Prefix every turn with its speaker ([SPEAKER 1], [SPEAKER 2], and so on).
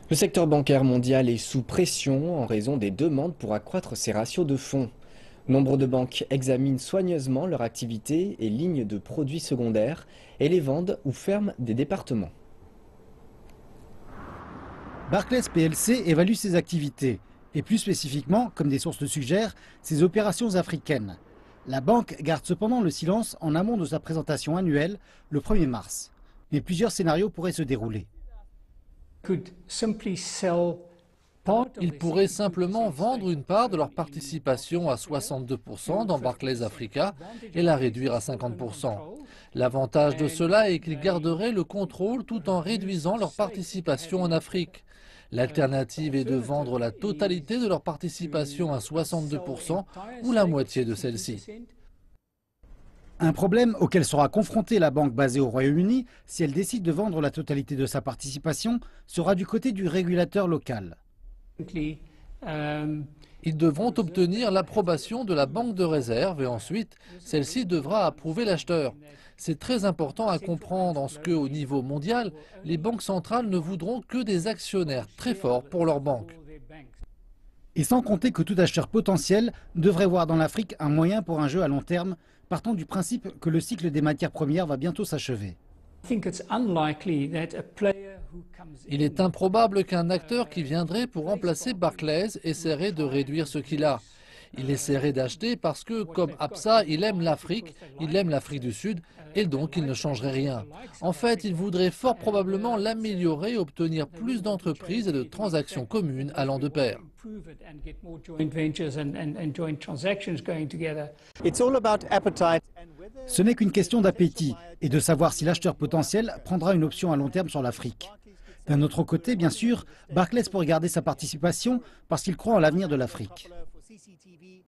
[SPEAKER 1] Le secteur bancaire mondial est sous pression en raison des demandes pour accroître ses ratios de fonds. Nombre de banques examinent soigneusement leur activité et lignes de produits secondaires et les vendent ou ferment des départements.
[SPEAKER 2] Barclays PLC évalue ses activités et plus spécifiquement, comme des sources le suggèrent, ses opérations africaines. La banque garde cependant le silence en amont de sa présentation annuelle le 1er mars. Mais plusieurs scénarios pourraient se dérouler.
[SPEAKER 3] Ils pourraient simplement vendre une part de leur participation à 62% dans Barclays Africa et la réduire à 50%. L'avantage de cela est qu'ils garderaient le contrôle tout en réduisant leur participation en Afrique. L'alternative est de vendre la totalité de leur participation à 62% ou la moitié de celle-ci.
[SPEAKER 2] Un problème auquel sera confrontée la banque basée au Royaume-Uni si elle décide de vendre la totalité de sa participation sera du côté du régulateur local.
[SPEAKER 3] Ils devront obtenir l'approbation de la banque de réserve et ensuite, celle-ci devra approuver l'acheteur. C'est très important à comprendre en ce qu'au niveau mondial, les banques centrales ne voudront que des actionnaires très forts pour leur banque.
[SPEAKER 2] Et sans compter que tout acheteur potentiel devrait voir dans l'Afrique un moyen pour un jeu à long terme, partant du principe que le cycle des matières premières va bientôt s'achever.
[SPEAKER 3] Il est improbable qu'un acteur qui viendrait pour remplacer Barclays essaierait de réduire ce qu'il a. Il essaierait d'acheter parce que, comme Absa, il aime l'Afrique du Sud, et donc il ne changerait rien. En fait, il voudrait fort probablement l'améliorer et obtenir plus d'entreprises et de transactions communes allant de pair.
[SPEAKER 2] Ce n'est qu'une question d'appétit et de savoir si l'acheteur potentiel prendra une option à long terme sur l'Afrique. D'un autre côté, bien sûr, Barclays pourrait garder sa participation parce qu'il croit en l'avenir de l'Afrique.